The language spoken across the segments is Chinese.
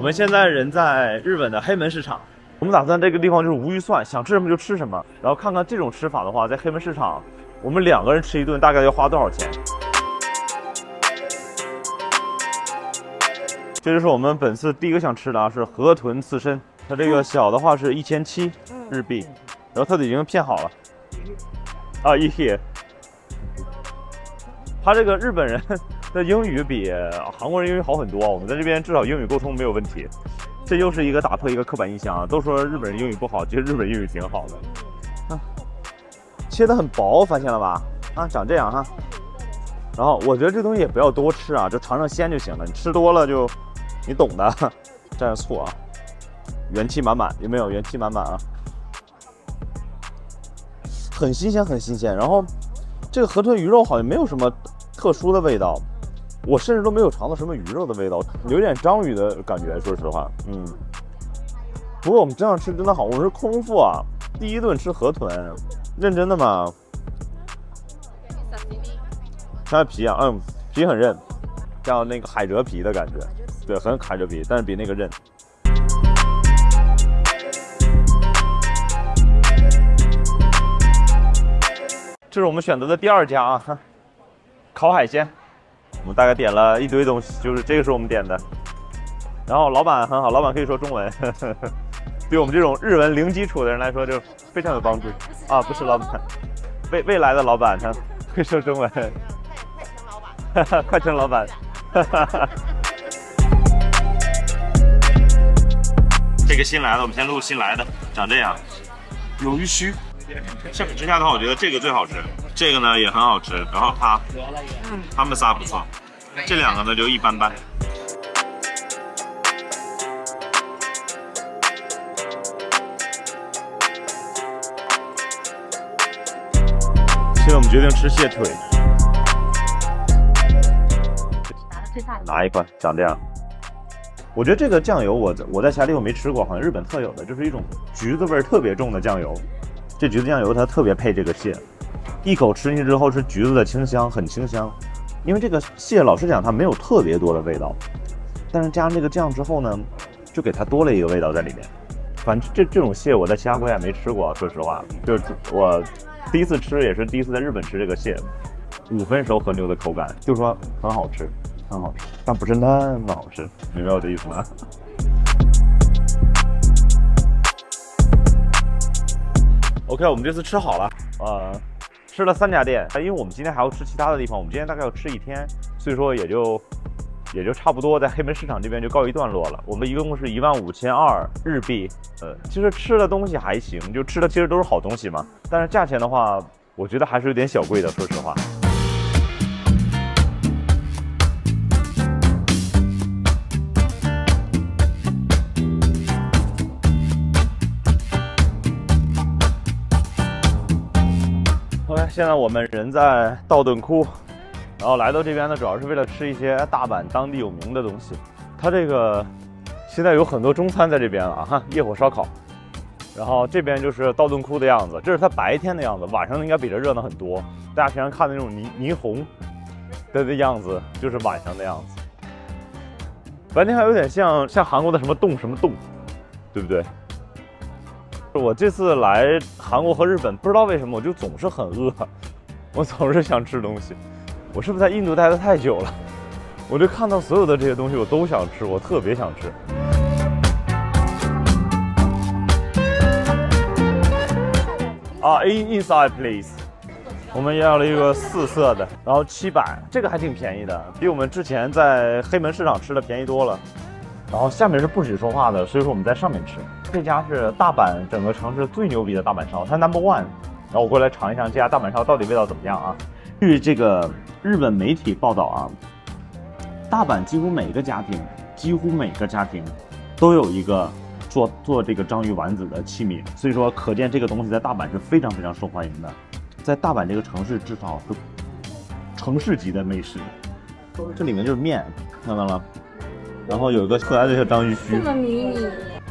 们现在人在日本的黑门市场，我们打算这个地方就是无预算，想吃什么就吃什么，然后看看这种吃法的话，在黑门市场，我们2个人吃一顿大概要花多少钱。这就是我们本次第一个想吃的啊，是河豚刺身，它这个小的话是1700日币，然后它已经片好了。啊，1他这个日本人的英语比韩国人英语好很多，我们在这边至少英语沟通没有问题。这又是一个打破一个刻板印象啊，都说日本人英语不好，其实日本英语挺好的。啊，切得很薄，发现了吧？啊，长这样哈。然后我觉得这东西也不要多吃啊，就尝尝鲜就行了。你吃多了就，你懂的。蘸着醋啊，元气满满，有没有？元气满满啊，很新鲜，很新鲜。然后这个河豚鱼肉好像没有什么特殊的味道，我甚至都没有尝到什么鱼肉的味道，有点章鱼的感觉，说实话，不过我们这样吃真的好，我们是空腹啊，第一顿吃河豚，认真的吗？像皮啊，皮很韧，像那个海蜇皮的感觉，对，很海蜇皮，但是比那个韧。这是我们选择的第2家啊，烤海鲜。我们大概点了一堆东西，就是这个是我们点的。然后老板很好，老板可以说中文，对我们这种日文零基础的人来说就非常有帮助啊。不是老板，未来的老板他会说中文。快成老板。这个新来的，我们先录新来的，长这样，有鱼须。相比之下的话，我觉得这个最好吃，这个呢也很好吃，然后他们仨不错，这2个呢就一般般。现在我们决定吃蟹腿，拿一块，长这样。我觉得这个酱油我在其他地方没吃过，好像日本特有的，就是一种橘子味特别重的酱油。这橘子酱油它特别配这个蟹，一口吃进去之后是橘子的清香，很清香。因为这个蟹老实讲它没有特别多的味道，但是加上这个酱之后呢，就给它多了一个味道在里面。反正这种蟹我在其他国家也没吃过，说实话，就是我第一次吃也是第一次在日本吃这个蟹，5分熟和牛的口感，就说很好吃，很好吃，但不是那么好吃，明白我的意思吗？OK， 我们这次吃好了，吃了3家店，因为我们今天还要吃其他的地方，我们今天大概要吃1天，所以说也就差不多在黑门市场这边就告一段落了。我们一共是15200日币，其实吃的东西还行，就吃的其实都是好东西嘛，但是价钱的话，我觉得还是有点小贵的，说实话。现在我们人在道顿窟，然后来到这边呢，主要是为了吃一些大阪当地有名的东西。它这个现在有很多中餐在这边了啊，夜火烧烤。然后这边就是道顿窟的样子，这是它白天的样子，晚上应该比这热闹很多。大家平常看的那种霓虹的样子，就是晚上的样子。白天还有点像韩国的什么洞，对不对？我这次来韩国和日本，不知道为什么我就总是很饿，我总是想吃东西。我是不是在印度待得太久了？我就看到所有的这些东西我都想吃，我特别想吃。啊 ，inside please。我们要了一个4色的，然后700，这个还挺便宜的，比我们之前在黑门市场吃的便宜多了。然后下面是不许说话的，所以说我们在上面吃。这家是大阪整个城市最牛逼的大阪烧，它 No.1。然后我过来尝一尝这家大阪烧到底味道怎么样啊？据这个日本媒体报道啊，大阪几乎每个家庭都有一个做这个章鱼丸子的器皿，所以说可见这个东西在大阪是非常非常受欢迎的，在大阪这个城市至少是城市级的美食。这里面就是面，看到了。然后有一个可爱的小章鱼须，这么迷你。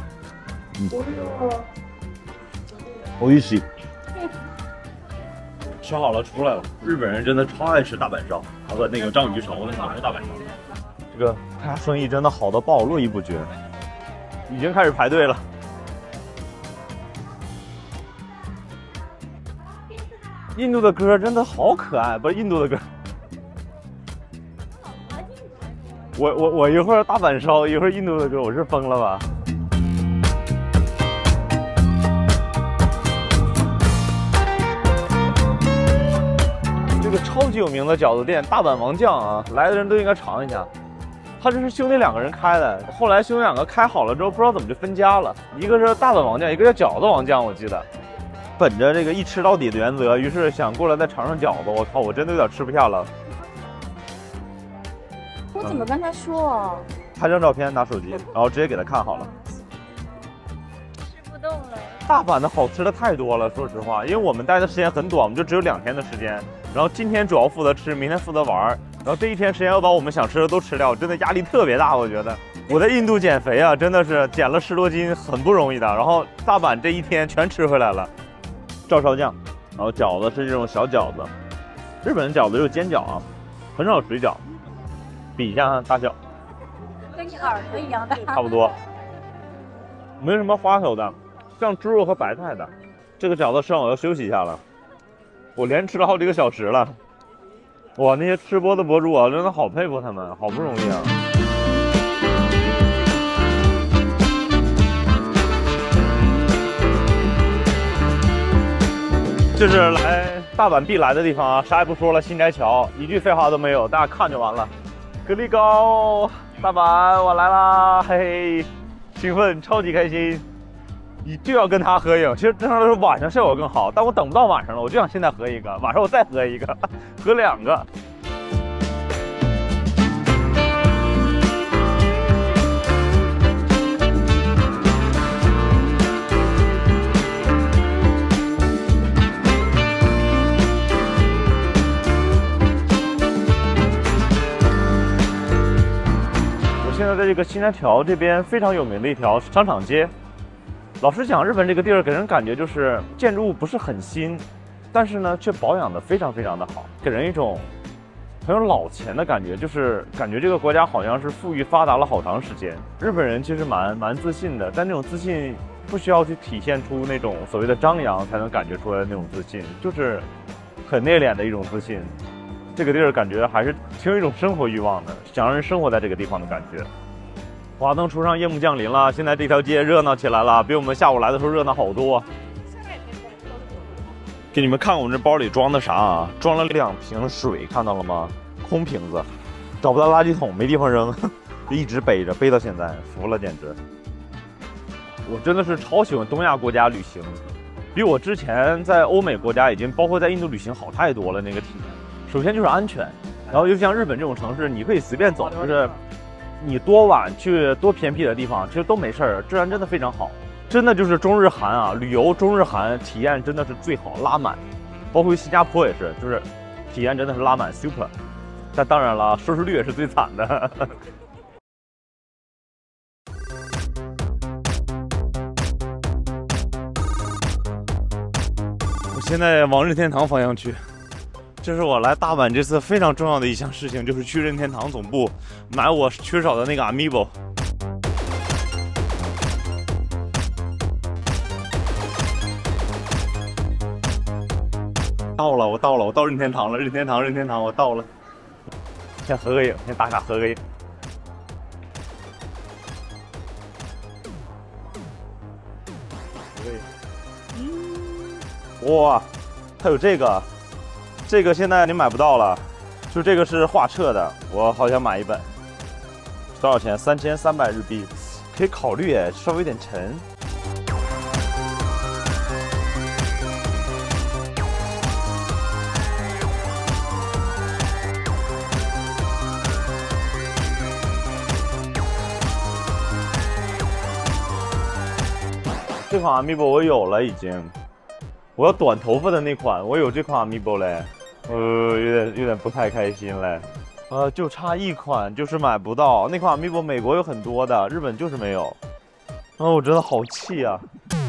我一起吃好了出来了。日本人真的超爱吃大阪烧，和那个章鱼烧，那个大阪烧。这个他家生意真的好到爆，络绎不绝。 已经开始排队了。印度的歌真的好可爱，不是印度的歌。我一会儿大阪烧，一会儿印度的歌，我是疯了吧？这个超级有名的饺子店大阪王酱啊，来的人都应该尝一下。他这是兄弟2个人开的，后来兄弟2个开好了之后，不知道怎么就分家了，一个是大阪王酱，一个叫饺子王酱，我记得。本着这个一吃到底的原则，于是想过来再尝尝饺子。我靠，我真的有点吃不下了。 我怎么跟他说啊？ 拍张照片，拿手机，然后直接给他看好了。 吃不动了。 大阪的好吃的太多了，说实话，因为我们待的时间很短，我们就只有2天的时间。然后今天主要负责吃，明天负责玩，然后这1天时间要把我们想吃的都吃掉，真的压力特别大。我觉得我在印度减肥啊，真的是减了10多斤，很不容易的。然后大阪这1天全吃回来了。照烧酱，然后饺子是这种小饺子，日本的饺子就是煎饺啊，很少有水饺，比一下大小， 跟你耳朵一样大， 差不多，没什么花头的，像猪肉和白菜的。这个饺子吃完我要休息一下了，我连吃了好几个小时了。哇，那些吃播的博主啊，真的好佩服他们，好不容易啊。这是来大阪必来的地方啊，啥也不说了，新斋桥，一句废话都没有，大家看就完了。格力高，大阪我来啦，嘿嘿，兴奋，超级开心，你就要跟他合影。其实正常来说晚上效果更好，但我等不到晚上了，我就想现在合一个，晚上我再合一个，合2个。现在在这个新斋桥这边非常有名的一条商场街。老实讲，日本这个地儿给人感觉就是建筑物不是很新，但是呢却保养的非常的好，给人一种很有老钱的感觉，就是感觉这个国家好像是富裕发达了好长时间。日本人其实蛮自信的，但那种自信不需要去体现出那种所谓的张扬才能感觉出来的那种自信，就是很内敛的一种自信。这个地儿感觉还是挺有一种生活欲望的，想让人生活在这个地方的感觉。华灯初上，夜幕降临了，现在这条街热闹起来了，比我们下午来的时候热闹好多。给你们看我们这包里装的啥啊？装了2瓶水，看到了吗？空瓶子，找不到垃圾桶，没地方扔，就一直背着，背到现在，服了简直。我真的是超喜欢东亚国家旅行，比我之前在欧美国家已经包括在印度旅行好太多了，那个体验。首先就是安全，然后就像日本这种城市，你可以随便走，就是你多晚去多偏僻的地方，其实都没事儿，治安真的非常好，真的就是中日韩啊，旅游中日韩体验真的是最好，拉满，包括新加坡也是，就是体验真的是拉满 super， 但当然了，收视率也是最惨的。我现在往任天堂方向去。这是我来大阪这次非常重要的一项事情，就是去任天堂总部买我缺少的那个 Amiibo。到了，我到任天堂了，任天堂，我到了。先合个影，先打卡合个影。哇，它有这个。这个现在你买不到了，就这个是画册的，我好想买一本，多少钱？3300日币，可以考虑哎，稍微有点沉。这款 Amiibo 我有了已经，我要短头发的那款，我有这款 Amiibo 嘞。有点不太开心嘞，就差1款，就是买不到那款 Amiibo， 美国有很多的，日本就是没有，我真的好气啊！